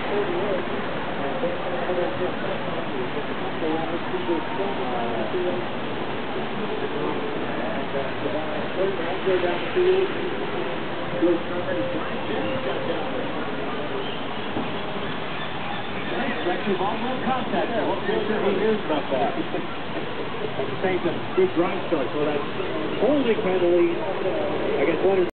Actually, ball no contact. I hope you're sure he hears about that. I'm saying some good drive starts. So that holding penalty, I guess,